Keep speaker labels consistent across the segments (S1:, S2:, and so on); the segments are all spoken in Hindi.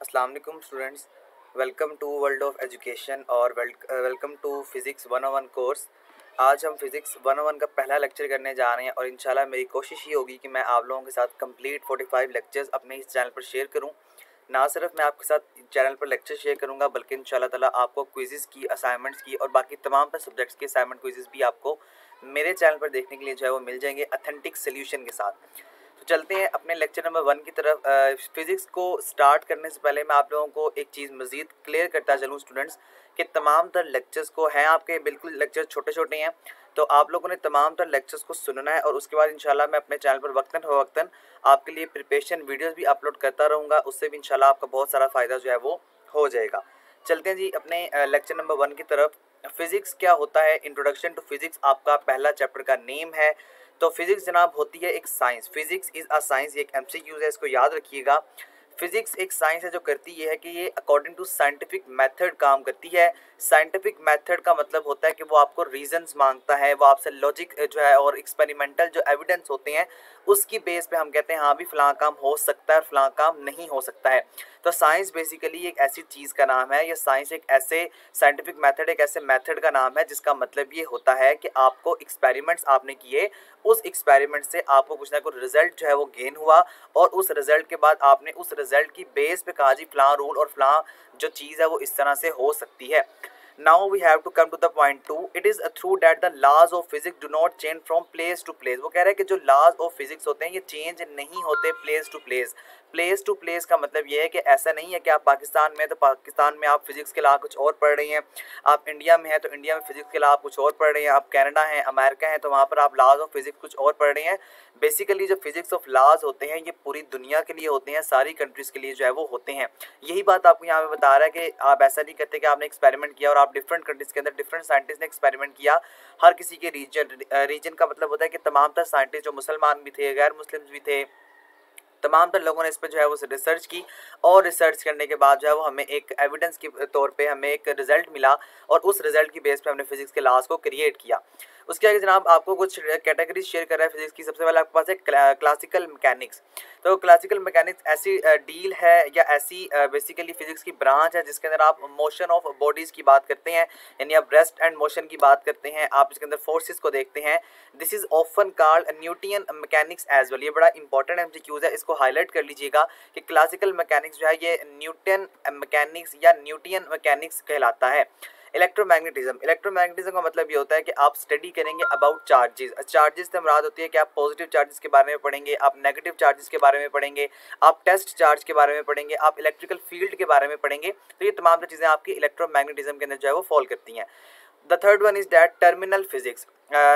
S1: अस्सलाम वालेकुम students, welcome to world of education और वेलकम टू फिज़िक्स 101 कोर्स। आज हम फिज़िक्स 101 का पहला लेक्चर करने जा रहे हैं और इंशाल्लाह मेरी कोशिश ये होगी कि मैं आप लोगों के साथ कंप्लीट 45 लेक्चर्स अपने इस चैनल पर शेयर करूं। ना सिर्फ मैं आपके साथ चैनल पर लेक्चर शेयर करूंगा बल्कि इंशाल्लाह ताला आपको क्विज़ेस की, असाइनमेंट्स की और बाकी तमाम पर सब्जेक्ट्स के असाइनमेंट क्विज़ेस भी आपको मेरे चैनल पर देखने के लिए जो है वो मिल जाएंगे अथेंटिक सोल्यूशन के साथ। तो चलते हैं अपने लेक्चर नंबर 1 की तरफ। फिज़िक्स को स्टार्ट करने से पहले मैं आप लोगों को एक चीज़ मज़ीद क्लियर करता चलूँ स्टूडेंट्स कि तमाम तर लेक्चर्स को हैं आपके बिल्कुल लेक्चर छोटे छोटे हैं, तो आप लोगों ने तमाम तर लेक्चर्स को सुनना है और उसके बाद इंशाल्लाह मैं अपने चैनल पर वक्तन फ़वक्तन आपके लिए प्रिपरेशन वीडियोज़ भी अपलोड करता रहूँगा। उससे भी इंशाल्लाह आपका बहुत सारा फ़ायदा जो है वो हो जाएगा। चलते हैं जी अपने लेक्चर नंबर 1 की तरफ। फिज़िक्स क्या होता है, इंट्रोडक्शन टू फिज़िक्स आपका पहला चैप्टर का नेम है। तो फिज़िक्स जनाब होती है एक science. Physics is a science, ये एक एमसीक्यूज़ है, इसको याद रखिएगा। फिज़िक्स एक साइंस है जो करती ये है कि ये अकॉर्डिंग टू साइंटिफिक मेथड काम करती है। साइंटिफिक मेथड का मतलब होता है कि वो आपको रीजंस मांगता है, वो आपसे लॉजिक जो है और एक्सपेरिमेंटल जो एविडेंस होते हैं उसकी बेस पे हम कहते हैं हाँ भी फ़लाँ काम हो सकता है और फ़लाँ काम नहीं हो सकता है। तो साइंस बेसिकली एक ऐसी चीज़ का नाम है, ये साइंस एक ऐसे साइंटिफिक मेथड एक ऐसे मेथड का नाम है जिसका मतलब ये होता है कि आपको एक्सपेरिमेंट्स आपने किए, उस एक्सपेरिमेंट से आपको कुछ ना कुछ रिजल्ट जो है वो गेन हुआ और उस रिजल्ट के बाद आपने उस रिजल्ट की बेस पे कहा जी फलां रूल और फलां जो चीज़ है वो इस तरह से हो सकती है। Now we have to come to the point 2। It is through that the laws of physics do not change from place to place. वो कह रहा है कि जो लॉज ऑफ फिजिक्स होते हैं ये चेंज नहीं होते place to place. Place to place का मतलब ये है कि ऐसा नहीं है कि आप पाकिस्तान में तो पाकिस्तान में आप फिजिक्स के ला कुछ और पढ़ रही हैं, आप इंडिया में हैं तो इंडिया में फिजिक्स के ला कुछ और पढ़ रहे हैं, आप कनाडा हैं, अमेरिका हैं तो वहाँ पर आप लॉज ऑफ फिजिक्स कुछ और पढ़ रहे हैं। बेसिकली जो फिजिक्स ऑफ लॉज होते हैं ये पूरी दुनिया के लिए होते हैं, सारी कंट्रीज़ के लिए जो है वो होते हैं। यही बात आपको यहाँ पे बता रहा है कि आप ऐसा नहीं करते कि आपने एक्सपेरिमेंट किया और आप डिफरेंट कंट्रीज़ के अंदर डिफरेंट साइंटिस्ट ने एक्सपेरिमेंट किया। हर किसी के रीजन का मतलब होता है कि तमाम तर साइंटिस्ट जो मुसलमान भी थे, गैर मुस्लिम भी थे, तमाम तर लोगों ने इस पर जो है वो रिसर्च की और रिसर्च करने के बाद जो है वो हमें एक एविडेंस के तौर पे हमें एक रिजल्ट मिला और उस रिजल्ट की बेस पे हमने फिजिक्स के लॉज को क्रिएट किया। उसके आगे जनाब आपको कुछ कैटेगरीज शेयर कर रहा है फिजिक्स की। सबसे पहले आपके पास है क्लासिकल मैकेनिक्स। तो क्लासिकल मैकेनिक्स ऐसी डील है या ऐसी बेसिकली फिजिक्स की ब्रांच है जिसके अंदर आप मोशन ऑफ बॉडीज़ की बात करते हैं, यानी आप रेस्ट एंड मोशन की बात करते हैं, आप इसके अंदर फोर्सेस को देखते हैं। This is often called Newton mechanics as well. ये बड़ा इंपॉर्टेंट एमसीक्यूज है, इसको हाईलाइट कर लीजिएगा कि क्लासिकल मैकेनिक्स जो है ये न्यूटन मैकेनिक्स या न्यूटन मैकेनिक्स कहलाता है। इलेक्ट्रोमैग्नेटिज्म का मतलब ये होता है कि आप स्टडी करेंगे अबाउट चार्जेस। चार्जेस से मुराद होती है कि आप पॉजिटिव चार्जेस के बारे में पढ़ेंगे, आप नेगेटिव चार्जेस के बारे में पढ़ेंगे, आप टेस्ट चार्ज के बारे में पढ़ेंगे, आप इलेक्ट्रिकल फील्ड के बारे में पढ़ेंगे। तो ये तमाम चीज़ें आपकी इलेक्ट्रोमैग्नेटिज्म के अंदर जो है वो फॉल करती हैं। The third one is that terminal physics,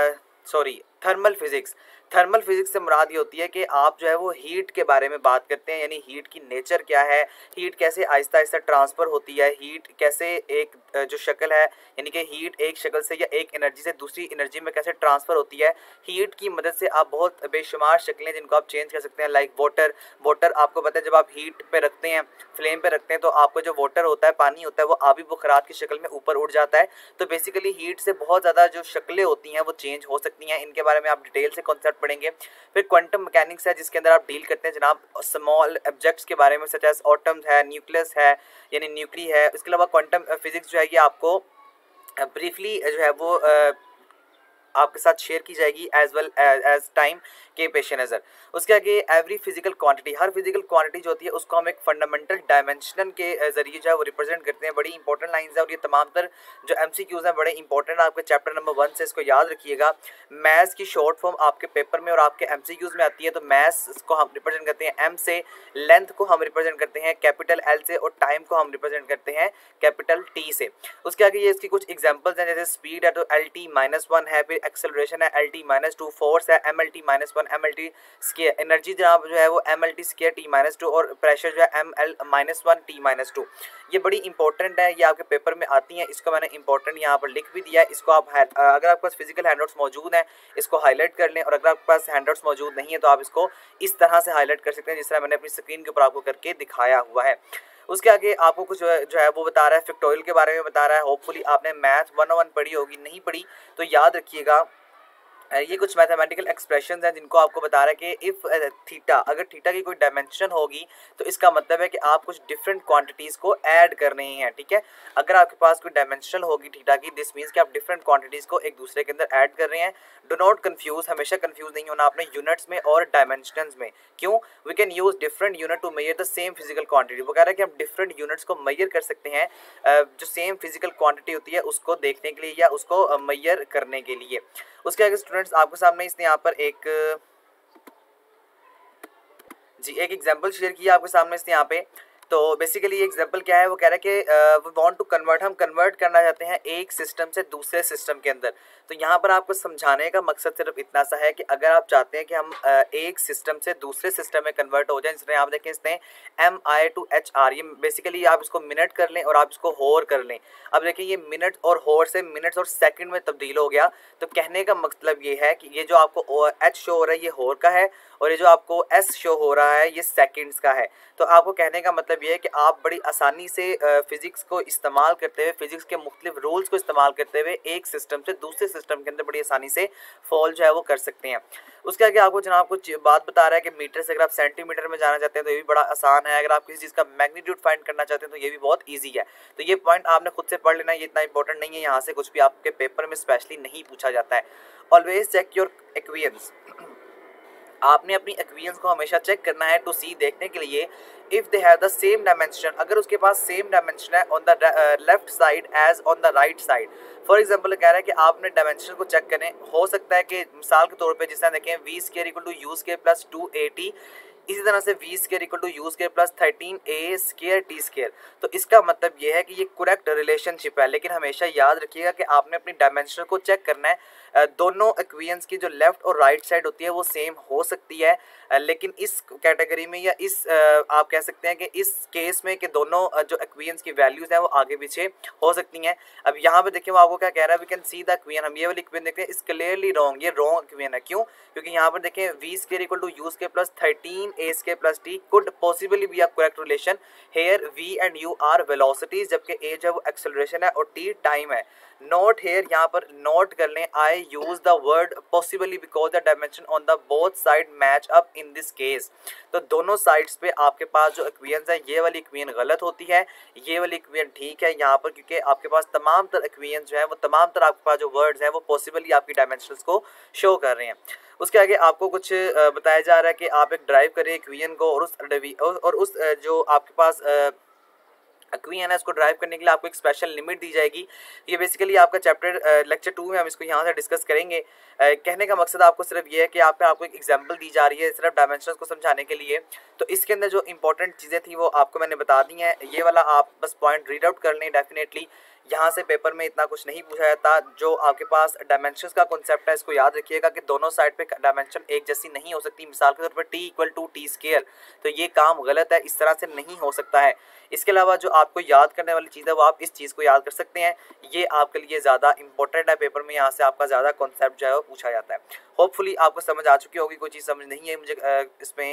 S1: thermal physics. Thermal physics से मुराद ये होती है कि आप जो है वो हीट के बारे में बात करते हैं, यानी हीट की नेचर क्या है, हीट कैसे आहिस्ता आहिस्ता ट्रांसफ़र होती है, हीट कैसे एक जो शक्ल है यानी कि हीट एक शक्ल से या एक एनर्जी से दूसरी एनर्जी में कैसे ट्रांसफ़र होती है। हीट की मदद से आप बहुत बेशुमार शक्लें जिनको आप चेंज कर सकते हैं, लाइक वाटर आपको पता है जब आप हीट पे रखते हैं, फ्लेम पे रखते हैं तो आपको जो वाटर होता है, पानी होता है, वो आबी बुखारात की शक्ल में ऊपर उड़ जाता है। तो बेसिकली हीट से बहुत ज़्यादा जो शक्लें होती हैं वो चेंज हो सकती हैं। इनके बारे में आप डिटेल से कॉन्सेप्ट पढ़ेंगे। फिर क्वांटम मैकेनिक्स है जिसके अंदर आप डील करते हैं जनाब स्मॉल ऑब्जेक्ट्स के बारे में, सच एज एटम्स है, न्यूक्लियस है यानी न्यूक्ली है। इसके अलावा क्वांटम फिजिक्स जो है ये आपको ब्रीफली जो है वो आपके साथ शेयर की जाएगी एज वेल एज टाइम के पेश नज़र। उसके आगे एवरी फिजिकल क्वांटिटी, हर फिजिकल क्वांटिटी जो होती है उसको हम एक फंडामेंटल डायमेंशन के जरिए जो है वो रिप्रेजेंट करते हैं। बड़ी इंपॉर्टेंट लाइंस है और ये तमाम तर जो एमसीक्यूज हैं बड़े इंपॉर्टेंट, आपके चैप्टर नंबर 1 से इसको याद रखिएगा। मैथ्स की शॉर्ट फॉर्म आपके पेपर में और आपके एमसीक्यूज में आती है, तो मैथ्स को हम रिप्रेजेंट करते हैं एम से, लेंथ को हम रिप्रेजेंट करते हैं कैपिटल एल से और टाइम को हम रिप्रेजेंट करते हैं कैपिटल टी से। उसके आगे ये इसकी कुछ एग्जांपल्स हैं, जैसे स्पीड है तो एल टी -1 है, फिर एक्सेलरेशन है एल टी -2, फोर्स है M L T -1 M L T square, energy जनाब जो है वो M L T square T -2 और प्रेशर जो है एम एल -1 टी -2। ये बड़ी इंपॉर्टेंट है, ये आपके पेपर में आती हैं, इसको मैंने इंपॉर्टेंट यहाँ पर लिख भी दिया है। इसको आप अगर आपके पास फिजिकल हैंडआउट्स मौजूद हैं इसको हाईलाइट कर लें, और अगर आपके पास हैंडआउट्स मौजूद नहीं है तो आप इसको इस तरह से हाईलाइट कर सकते हैं जिस तरह मैंने अपनी स्क्रीन के ऊपर आपको करके दिखाया हुआ है। उसके आगे आपको कुछ जो है वो बता रहा है फैक्टोरियल के बारे में बता रहा है। होपफुली आपने मैथ 101 पढ़ी होगी, नहीं पढ़ी तो याद रखिएगा ये कुछ मैथमेटिकल एक्सप्रेशंस हैं जिनको आपको बता रहा है कि इफ़ थीटा, अगर थीटा की कोई डायमेंशन होगी तो इसका मतलब है कि आप कुछ डिफरेंट क्वांटिटीज़ को ऐड कर रहे हैं, ठीक है। अगर आपके पास कोई डायमेंशन होगी थीटा की, दिस मीन्स कि आप डिफरेंट क्वांटिटीज़ को एक दूसरे के अंदर ऐड कर रहे हैं। डो नॉट कन्फ्यूज, हमेशा कन्फ्यूज नहीं होना आपने यूनिट्स में और डायमेंशंस में। क्यों? We can use different unit to measure the same physical quantity. वो कह रहा है कि हम डिफरेंट यूनिट्स को मेजर कर सकते हैं जो सेम फिजिकल क्वांटिटी होती है उसको देखने के लिए या उसको मेजर करने के लिए। उसके आगे स्टूडेंट्स आपके सामने इसने यहाँ पर एक एक एग्जांपल शेयर किया आपके सामने इसने यहाँ पे। तो बेसिकली ये एग्जांपल क्या है, वो कह रहा है कि वी वांट टू कन्वर्ट, हम कन्वर्ट करना चाहते हैं एक सिस्टम से दूसरे सिस्टम के अंदर। तो यहाँ पर आपको समझाने का मकसद सिर्फ इतना सा है कि अगर आप चाहते हैं कि हम एक सिस्टम से दूसरे सिस्टम में कन्वर्ट हो जाए, जिसमें आप देखें इसने MI to HR, ये बेसिकली आप इसको मिनट कर लें और आप इसको होर कर लें। अब देखिए ये मिनट और होर से मिनट्स और सेकंड में तब्दील हो गया। तो कहने का मतलब ये है कि ये जो आपको H शो हो रहा है ये होर का है, और ये जो आपको S शो हो रहा है ये सेकंड्स का है। तो आपको कहने का मतलब ये है कि आप बड़ी आसानी से फिजिक्स को इस्तेमाल करते हुए, फिजिक्स के मुख्तलिफ रूल्स को इस्तेमाल करते हुए एक सिस्टम से दूसरे सिस्टम के अंदर बड़ी आसानी से फॉल जो है वो कर सकते हैं। उसके आगे आपको जनाब कुछ बात बता रहा है कि मीटर से अगर आप सेंटीमीटर में जाना चाहते हैं तो ये भी बड़ा आसान है। अगर आप किसी चीज़ का मैग्नीट्यूड फाइंड करना चाहते हैं तो ये भी बहुत ईजी है। तो ये पॉइंट आपने खुद से पढ़ लेना, ये इतना इंपॉर्टेंट नहीं है, यहाँ से कुछ भी आपके पेपर में स्पेशली नहीं पूछा जाता है। ऑलवेज चेक योर एक्वेंस, आपने अपनी एक्वेंस को हमेशा चेक करना है टू सी, देखने के लिए if they have the same dimension, अगर उसके पास सेम डायमेंशन है on the left side as on the right side. For example कह रहा है कि आपने डायमेंशन को चेक करें, हो सकता है कि मिसाल के तौर पे जिस तरह देखें V square equal to U square plus 2AT, इसी तरह से V square equal to U square plus 13A square T square. तो इसका मतलब ये है कि ये करेक्ट रिलेशनशिप है, लेकिन हमेशा याद रखिएगा कि आपने अपनी डायमेंशन को चेक करना है। दोनों इक्वेशंस की जो लेफ्ट और राइट साइड होती है वो सेम हो सकती है, लेकिन इस कैटेगरी में या इस आप कह सकते हैं कि इस केस में कि दोनों जो इक्वेशंस की वैल्यूज हैं वो आगे पीछे हो सकती हैं। अब यहाँ पे देखिए वो आपको क्या कह रहा है, we can see the equation, हम ये वाली इक्वेशन देखते हैं, इस क्लियरली रॉन्ग, ये रॉन्ग इक्वेशन है। क्यों? क्योंकि यहाँ पर देखें V square equal to U square plus 13A square plus T could possibly be a correct relation. Here V and U are velocities, जबकि ए जो है वो एक्सेलरेशन है और टी टाइम है। नोट हेयर, यहाँ पर नोट कर लें, I use the word possibly because the dimension on the both side match up in this case. तो दोनों साइड्स पे आपके पास जो इक्वेशंस है, ये वाली इक्वेशन गलत होती है, ये वाली इक्वेशन ठीक है यहाँ पर, क्योंकि आपके पास तमाम तर इक्वेशन जो है वो तमाम तर आपके पास जो वर्ड्स हैं वो पॉसिबली आपकी डायमेंशंस को शो कर रहे हैं। उसके आगे आपको कुछ बताया जा रहा है कि आप एक ड्राइव करें इक्वेशन को, और उस जो आपके पास इक्वेशन है उसको ड्राइव करने के लिए आपको एक स्पेशल लिमिट दी जाएगी। ये बेसिकली आपका चैप्टर लेक्चर 2 में हम इसको यहाँ से डिस्कस करेंगे। कहने का मकसद आपको सिर्फ ये है कि आपको एक एग्जांपल दी जा रही है सिर्फ डायमेंशंस को समझाने के लिए। तो इसके अंदर जो इंपॉर्टेंट चीज़ें थी वो आपको मैंने बता दी हैं। ये वाला आप बस पॉइंट रीड आउट कर लें। डेफिनेटली यहाँ से पेपर में इतना कुछ नहीं पूछा जाता। जो आपके पास डायमेंशंस का कॉन्सेप्ट है इसको याद रखिएगा कि दोनों साइड पे डायमेंशन एक जैसी नहीं हो सकती। मिसाल के तौर पर T equal to T square, तो ये काम गलत है, इस तरह से नहीं हो सकता है। इसके अलावा जो आपको याद करने वाली चीज़ है वो आप इस चीज़ को याद कर सकते हैं, ये आपके लिए ज़्यादा इंपॉर्टेंट है, पेपर में यहाँ से आपका ज़्यादा कॉन्सेप्ट जो है वो पूछा जाता है। होपफुली आपको समझ आ चुकी होगी। कोई चीज़ समझ नहीं है मुझे इसमें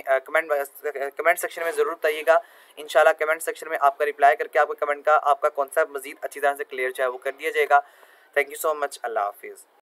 S1: कमेंट सेक्शन में ज़रूर बताइएगा। इंशाल्लाह कमेंट सेक्शन में आपका रिप्लाई करके आपका कमेंट का आपका कॉन्सेप्ट मज़ीद अच्छी तरह से क्लियर जो है वो कर दिया जाएगा। Thank you so much. अल्लाह हाफिज़।